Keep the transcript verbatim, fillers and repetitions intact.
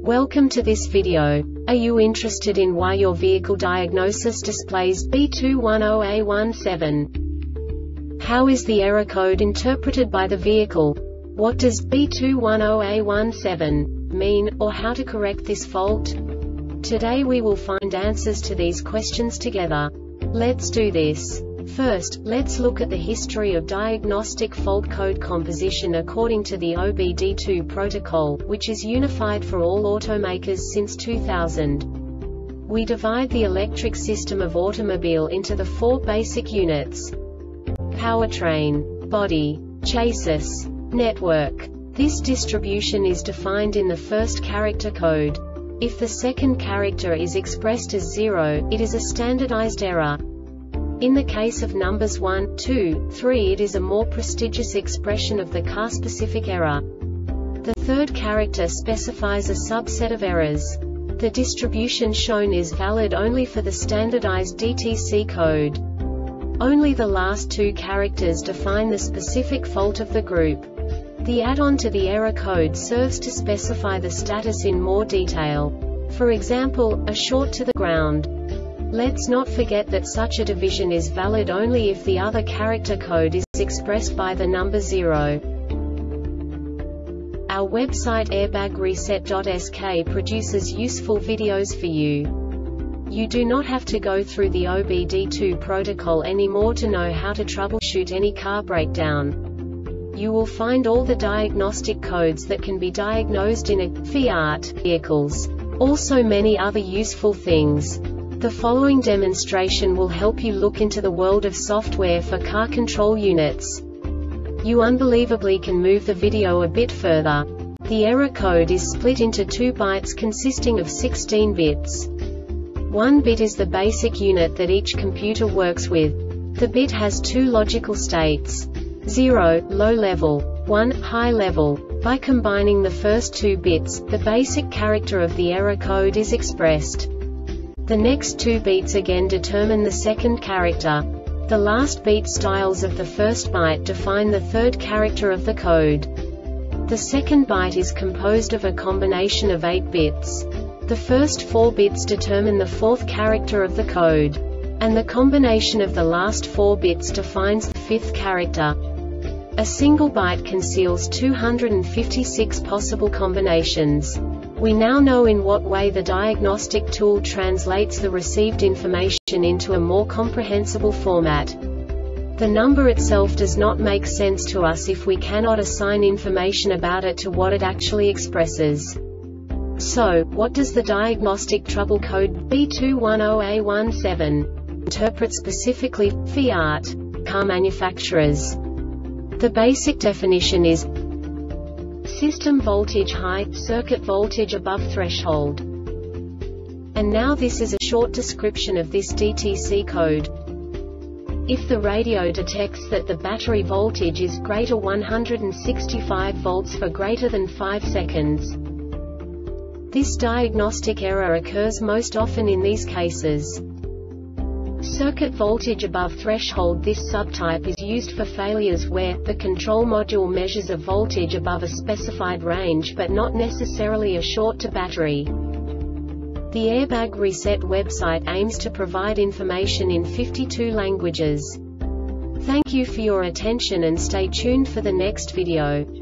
Welcome to this video. Are you interested in why your vehicle diagnosis displays B two one zero A one seven? How is the error code interpreted by the vehicle? What does B two one zero A one seven mean, or how to correct this fault? Today we will find answers to these questions together. Let's do this. First, let's look at the history of diagnostic fault code composition according to the O B D two protocol, which is unified for all automakers since two thousand. We divide the electric system of automobile into the four basic units: powertrain, body, chassis, network. This distribution is defined in the first character code. If the second character is expressed as zero, it is a standardized error. In the case of numbers one, two, three, it is a more prestigious expression of the car-specific error. The third character specifies a subset of errors. The distribution shown is valid only for the standardized D T C code. Only the last two characters define the specific fault of the group. The add-on to the error code serves to specify the status in more detail. For example, a short to the ground. Let's not forget that such a division is valid only if the other character code is expressed by the number zero. Our website airbag reset dot S K produces useful videos for you. You do not have to go through the O B D two protocol anymore to know how to troubleshoot any car breakdown. You will find all the diagnostic codes that can be diagnosed in a Fiat vehicles. Also many other useful things. The following demonstration will help you look into the world of software for car control units. You unbelievably can move the video a bit further. The error code is split into two bytes consisting of sixteen bits. One bit is the basic unit that each computer works with. The bit has two logical states: zero, low level, one, high level. By combining the first two bits, the basic character of the error code is expressed. The next two beats again determine the second character. The last beat styles of the first byte define the third character of the code. The second byte is composed of a combination of eight bits. The first four bits determine the fourth character of the code. And the combination of the last four bits defines the fifth character. A single byte conceals two hundred fifty-six possible combinations. We now know in what way the diagnostic tool translates the received information into a more comprehensible format. The number itself does not make sense to us if we cannot assign information about it to what it actually expresses. So, what does the diagnostic trouble code B two one zero A one seven interpret specifically for Fiat car manufacturers? The basic definition is system voltage high, circuit voltage above threshold. And now this is a short description of this D T C code. If the radio detects that the battery voltage is greater one hundred sixty-five volts for greater than five seconds. This diagnostic error occurs most often in these cases. Circuit voltage above threshold. This subtype is used for failures where the control module measures a voltage above a specified range but not necessarily a short to battery. The Airbag Reset website aims to provide information in fifty-two languages. Thank you for your attention and stay tuned for the next video.